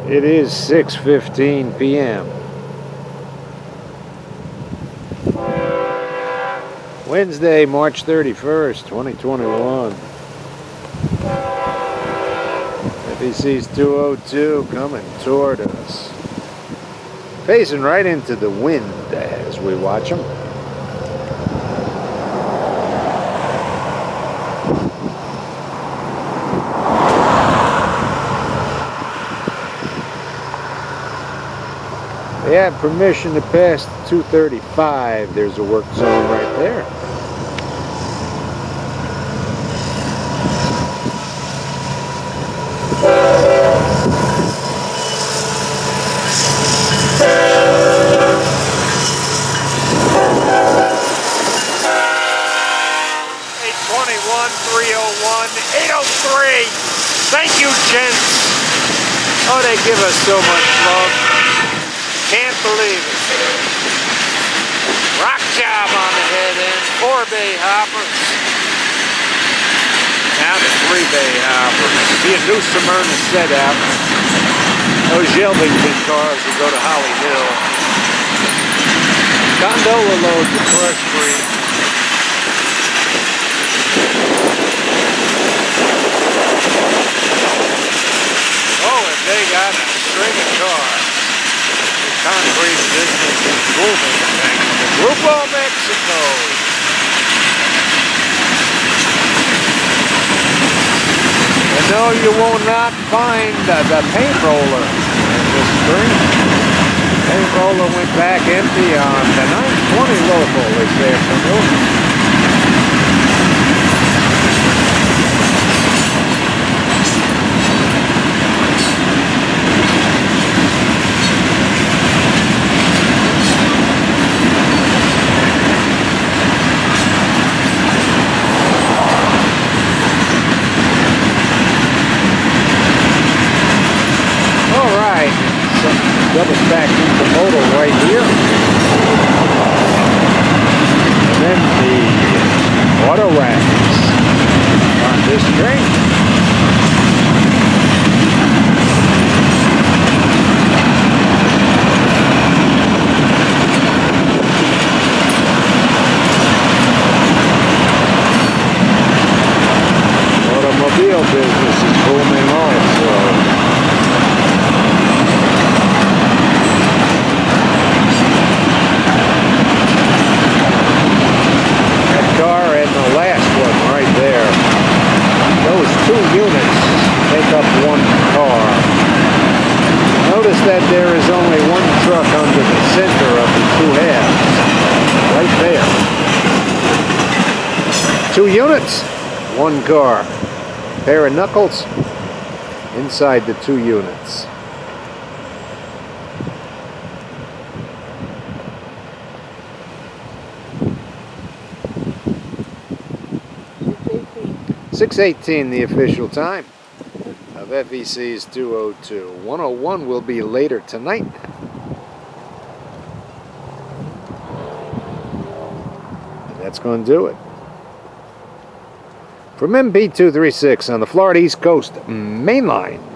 It is 6:15 p.m. Wednesday, March 31st, 2021. FEC202 coming toward us. Facing right into the wind as we watch them. They have permission to pass 235. There's a work zone right there. Thank you, gents. Oh, they give us so much love. Can't believe it. Rock job on the head end. 4-bay hoppers. Now the 3-bay hoppers. Be a new Smyrna setup. Those Yelvington cars will go to Holly Hill. Gondola loads of crush free. They got a string of cars. The concrete business is booming thanks to Grupo Mexico. And no, you will not find the paint roller in this spring. Paint roller went back empty on the 920 local this afternoon. Double stack intermodal right here. And then the auto racks on this train. Automobile business is booming also. Notice that there is only one truck under the center of the two halves. Right there. 2 units, 1 car. Pair of knuckles inside the 2 units. .618 the official time of FEC's 202. 101 will be later tonight. And that's going to do it. From MP236 on the Florida East Coast Main Line.